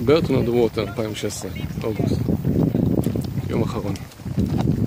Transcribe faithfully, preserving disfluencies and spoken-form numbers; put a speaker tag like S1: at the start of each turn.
S1: ברטון אנד ווטר אלפיים ושש עשרה, אוגוסט, יום אחרון.